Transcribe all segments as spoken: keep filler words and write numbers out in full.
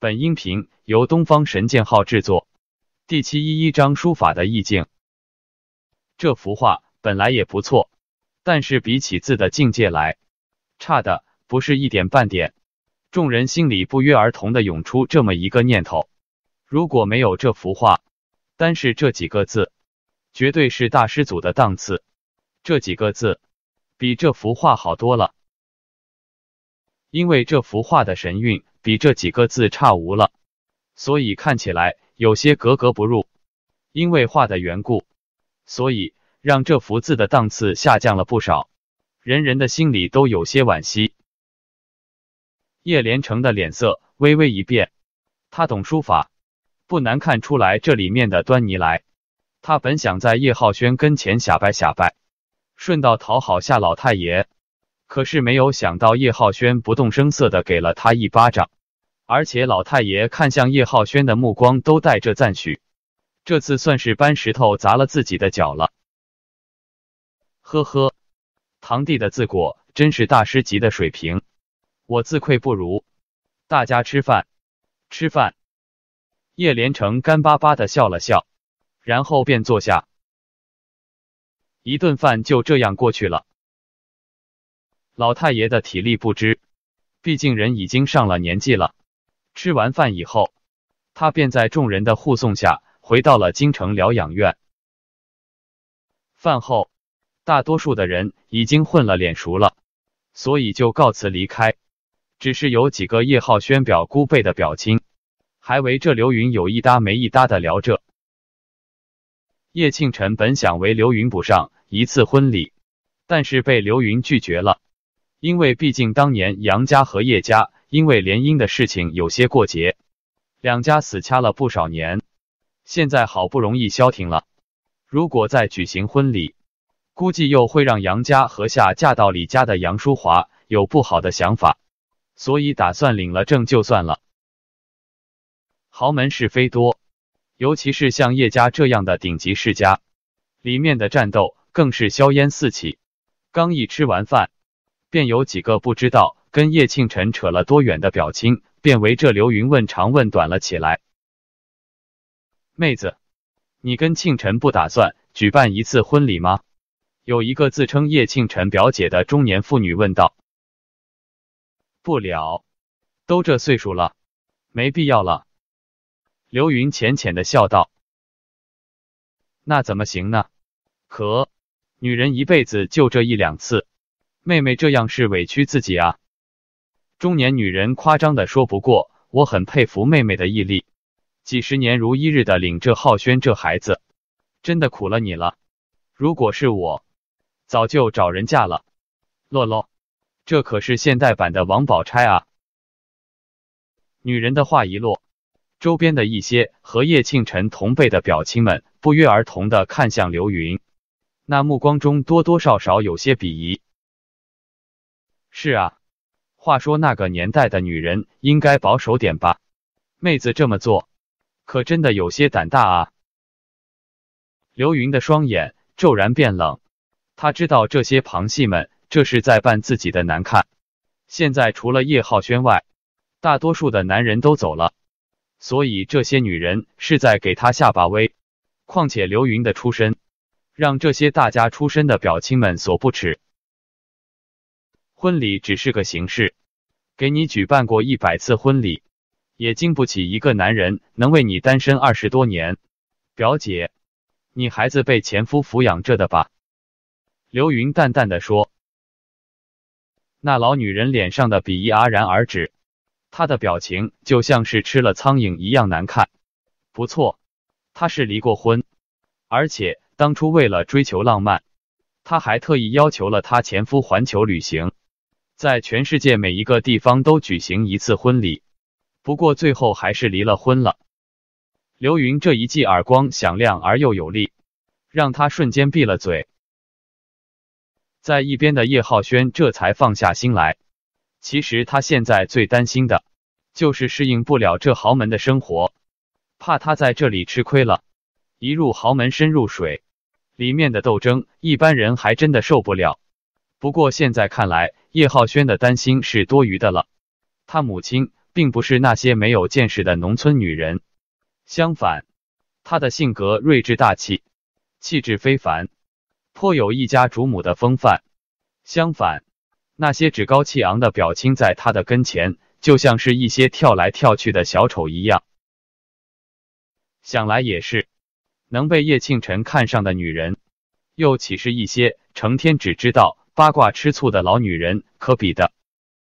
本音频由东方神剑号制作。第七十一章书法的意境。这幅画本来也不错，但是比起字的境界来，差的不是一点半点。众人心里不约而同地涌出这么一个念头：如果没有这幅画，单是这几个字，绝对是大师祖的档次。这几个字比这幅画好多了，因为这幅画的神韵比这几个字差无了，所以看起来有些格格不入。因为画的缘故，所以让这幅字的档次下降了不少，人人的心里都有些惋惜。叶连成的脸色微微一变，他懂书法，不难看出来这里面的端倪来。他本想在叶浩轩跟前下拜下拜，顺道讨好下老太爷，可是没有想到叶浩轩不动声色地给了他一巴掌，而且老太爷看向叶浩轩的目光都带着赞许，这次算是搬石头砸了自己的脚了。呵呵，堂弟的字果真是大师级的水平，我自愧不如。大家吃饭，吃饭。叶连成干巴巴地笑了笑，然后便坐下。一顿饭就这样过去了。老太爷的体力不支，毕竟人已经上了年纪了。吃完饭以后，他便在众人的护送下回到了京城疗养院。饭后，大多数的人已经混了脸熟了，所以就告辞离开。只是有几个叶浩轩表姑辈的表亲，还围着刘云有一搭没一搭的聊着。叶庆辰本想为刘云补上一次婚礼，但是被刘云拒绝了。因为毕竟当年杨家和叶家因为联姻的事情有些过节，两家死掐了不少年，现在好不容易消停了，如果再举行婚礼，估计又会让杨家和下嫁到李家的杨淑华有不好的想法，所以打算领了证就算了。豪门是非多，尤其是像叶家这样的顶级世家，里面的战斗更是硝烟四起。刚一吃完饭，便有几个不知道跟叶庆辰扯了多远的表亲，便围着刘云问长问短了起来。妹子，你跟庆辰不打算举办一次婚礼吗？有一个自称叶庆辰表姐的中年妇女问道。不了，都这岁数了，没必要了。刘云浅浅的笑道。那怎么行呢？可女人一辈子就这一两次，妹妹这样是委屈自己啊。中年女人夸张的说，不过我很佩服妹妹的毅力，几十年如一日的领着浩轩这孩子，真的苦了你了。如果是我，早就找人嫁了。洛洛，这可是现代版的王宝钗啊。女人的话一落，周边的一些和叶庆辰同辈的表亲们不约而同的看向刘云，那目光中多多少少有些鄙夷。是啊，话说那个年代的女人应该保守点吧，妹子这么做可真的有些胆大啊。刘云的双眼骤然变冷，他知道这些旁系们这是在扮自己的难看。现在除了叶浩轩外，大多数的男人都走了，所以这些女人是在给他下把威。况且刘云的出身，让这些大家出身的表亲们所不齿。婚礼只是个形式，给你举办过一百次婚礼，也经不起一个男人能为你单身二十多年。表姐，你孩子被前夫抚养着的吧？刘云淡淡的说。那老女人脸上的鄙夷戛然而止，她的表情就像是吃了苍蝇一样难看。不错，她是离过婚，而且当初为了追求浪漫，她还特意要求了她前夫环球旅行，在全世界每一个地方都举行一次婚礼，不过最后还是离了婚了。刘云这一记耳光响亮而又有力，让他瞬间闭了嘴。在一边的叶浩轩这才放下心来，其实他现在最担心的就是适应不了这豪门的生活，怕他在这里吃亏了，一入豪门深入水，里面的斗争一般人还真的受不了。不过现在看来，叶浩轩的担心是多余的了。他母亲并不是那些没有见识的农村女人，相反，她的性格睿智大气，气质非凡，颇有一家主母的风范。相反，那些趾高气昂的表亲在她的跟前，就像是一些跳来跳去的小丑一样。想来也是，能被叶庆辰看上的女人，又岂是一些成天只知道八卦吃醋的老女人可比的？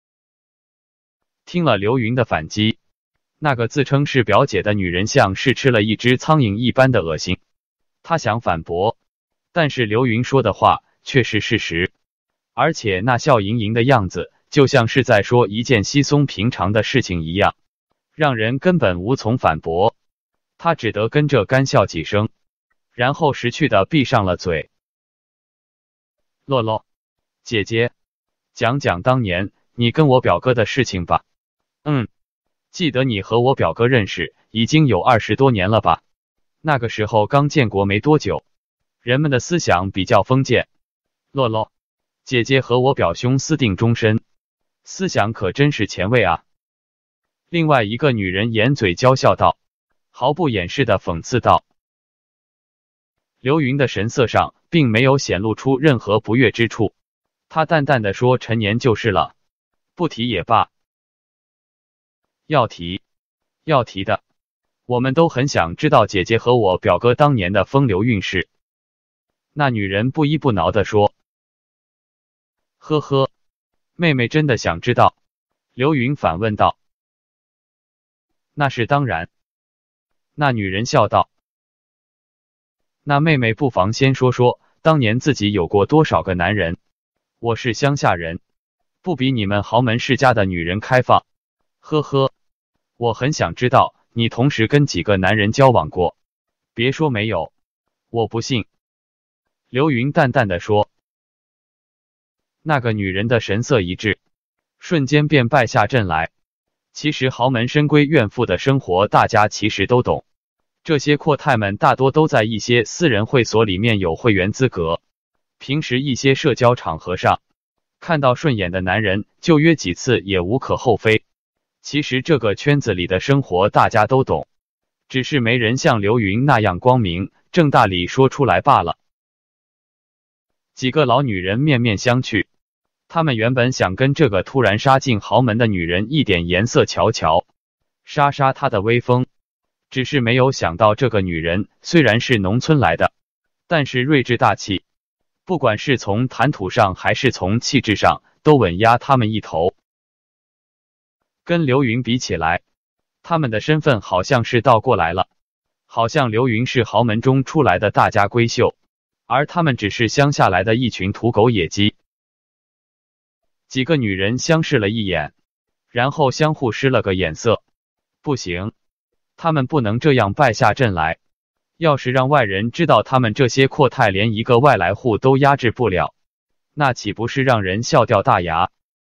听了刘云的反击，那个自称是表姐的女人像是吃了一只苍蝇一般的恶心。她想反驳，但是刘云说的话却是事实，而且那笑盈盈的样子，就像是在说一件稀松平常的事情一样，让人根本无从反驳。她只得跟着干笑几声，然后识趣的闭上了嘴。洛洛，姐姐，讲讲当年你跟我表哥的事情吧。嗯，记得你和我表哥认识已经有二十多年了吧？那个时候刚建国没多久，人们的思想比较封建。洛洛，姐姐和我表兄私定终身，思想可真是前卫啊。另外一个女人掩嘴娇笑道，毫不掩饰的讽刺道。刘云的神色上并没有显露出任何不悦之处，他淡淡的说，陈年就是了，不提也罢。要提，要提的，我们都很想知道姐姐和我表哥当年的风流韵事。那女人不依不挠的说。呵呵，妹妹真的想知道？刘云反问道。那是当然。那女人笑道。那妹妹不妨先说说当年自己有过多少个男人。我是乡下人，不比你们豪门世家的女人开放。呵呵，我很想知道你同时跟几个男人交往过。别说没有，我不信。刘云淡淡的说。那个女人的神色一滞，瞬间便败下阵来。其实豪门深闺怨妇的生活大家其实都懂，这些阔太们大多都在一些私人会所里面有会员资格，平时一些社交场合上看到顺眼的男人就约几次也无可厚非。其实这个圈子里的生活大家都懂，只是没人像刘云那样光明正大里说出来罢了。几个老女人面面相觑，她们原本想跟这个突然杀进豪门的女人一点颜色瞧瞧，杀杀她的威风，只是没有想到这个女人虽然是农村来的，但是睿智大气，不管是从谈吐上还是从气质上都稳压他们一头。跟刘云比起来，他们的身份好像是倒过来了，好像刘云是豪门中出来的大家闺秀，而他们只是乡下来的一群土狗野鸡。几个女人相视了一眼，然后相互施了个眼色。不行，他们不能这样败下阵来，要是让外人知道他们这些阔太连一个外来户都压制不了，那岂不是让人笑掉大牙？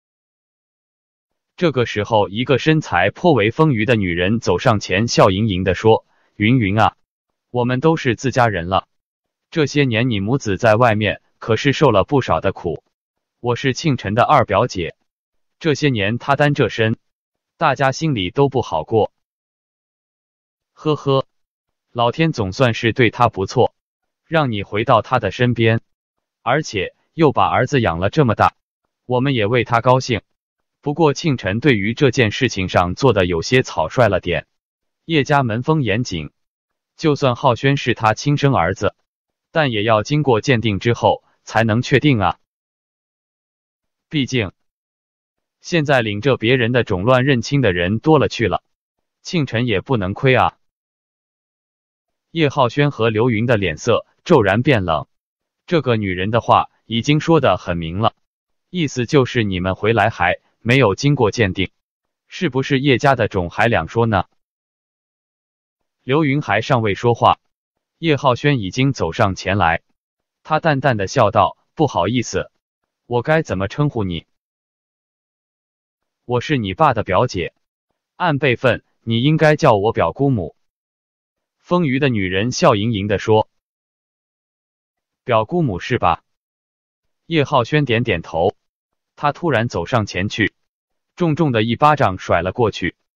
这个时候，一个身材颇为丰腴的女人走上前，笑盈盈地说：“云云啊，我们都是自家人了，这些年你母子在外面可是受了不少的苦。我是庆辰的二表姐，这些年她单这身，大家心里都不好过。呵呵，老天总算是对她不错，让你回到她的身边，而且又把儿子养了这么大，我们也为她高兴。不过庆辰对于这件事情上做的有些草率了点，叶家门风严谨，就算浩轩是他亲生儿子，但也要经过鉴定之后才能确定啊。毕竟现在领着别人的种乱认亲的人多了去了，庆辰也不能亏啊。叶浩轩和刘云的脸色骤然变冷，这个女人的话已经说得很明了，意思就是你们回来还没有经过鉴定，是不是叶家的种还两说呢？刘云还尚未说话，叶浩轩已经走上前来，他淡淡的笑道：“不好意思，我该怎么称呼你？”“我是你爸的表姐，按辈分你应该叫我表姑母。”丰腴的女人笑盈盈的说。“表姑母是吧？”叶浩轩点点头，他突然走上前去，重重的一巴掌甩了过去。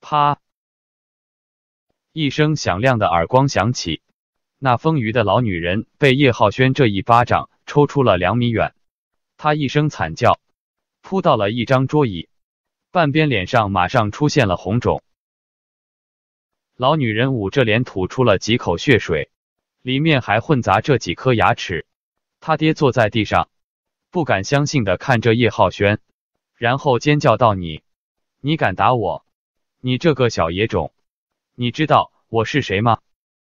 啪！一声响亮的耳光响起，那丰腴的老女人被叶浩轩这一巴掌抽出了两米远。她一声惨叫，扑到了一张桌椅，半边脸上马上出现了红肿。老女人捂着脸吐出了几口血水，里面还混杂着几颗牙齿。她跌坐在地上，不敢相信地看着叶浩轩，然后尖叫道：“你，你敢打我？你这个小野种，你知道我是谁吗？”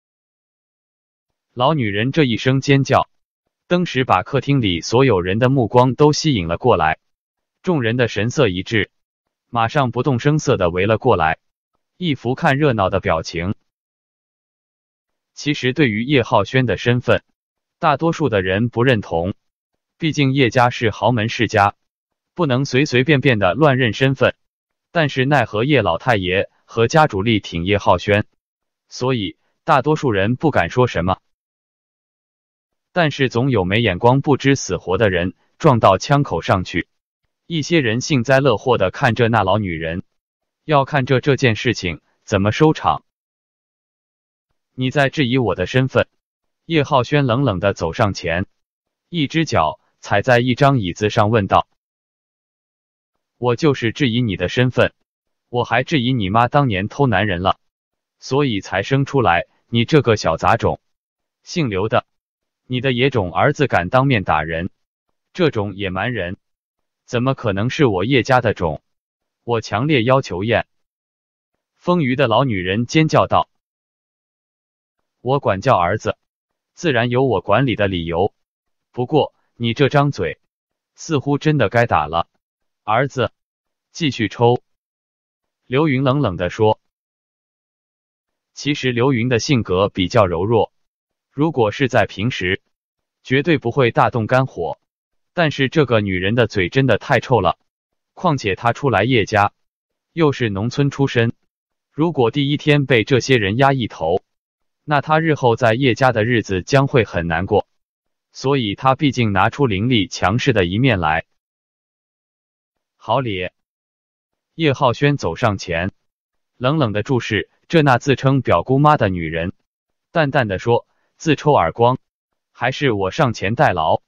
老女人这一声尖叫，登时把客厅里所有人的目光都吸引了过来。众人的神色一致，马上不动声色地围了过来，一副看热闹的表情。其实对于叶浩轩的身份，大多数的人不认同，毕竟叶家是豪门世家，不能随随便便的乱认身份。但是奈何叶老太爷和家主力挺叶浩轩，所以大多数人不敢说什么。但是总有没眼光不知死活的人撞到枪口上去，一些人幸灾乐祸的看着那老女人，要看着这件事情怎么收场。你在质疑我的身份？叶浩轩冷冷的走上前，一只脚踩在一张椅子上问道：“我就是质疑你的身份，我还质疑你妈当年偷男人了，所以才生出来你这个小杂种，姓刘的。你的野种儿子敢当面打人，这种野蛮人怎么可能是我叶家的种？我强烈要求验！”丰腴的老女人尖叫道：“我管教儿子，自然有我管理的理由。不过你这张嘴，似乎真的该打了。儿子，继续抽。”刘云冷冷地说。其实刘云的性格比较柔弱，如果是在平时，绝对不会大动肝火。但是这个女人的嘴真的太臭了，况且她出来叶家，又是农村出身，如果第一天被这些人压一头，那她日后在叶家的日子将会很难过。所以她毕竟拿出凌厉强势的一面来。好咧！叶浩轩走上前，冷冷的注视这那自称表姑妈的女人，淡淡的说：“自抽耳光，还是我上前代劳？”